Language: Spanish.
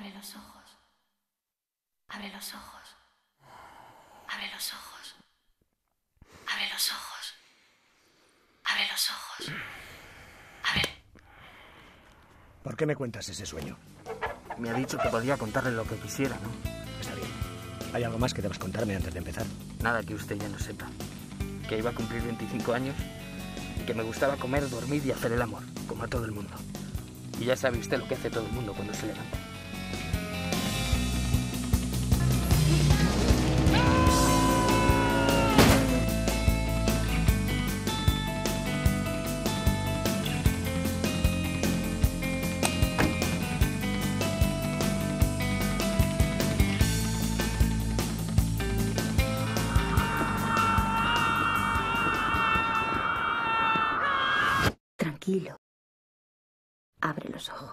Abre los ojos. Abre los ojos. Abre los ojos. Abre los ojos. Abre los ojos. Abre. ¿Por qué me cuentas ese sueño? Me ha dicho que podía contarle lo que quisiera, ¿no? Está bien. ¿Hay algo más que debas contarme antes de empezar? Nada que usted ya no sepa. Que iba a cumplir 25 años y que me gustaba comer, dormir y hacer el amor, como a todo el mundo. Y ya sabe usted lo que hace todo el mundo cuando se levanta. Tranquilo. Abre los ojos.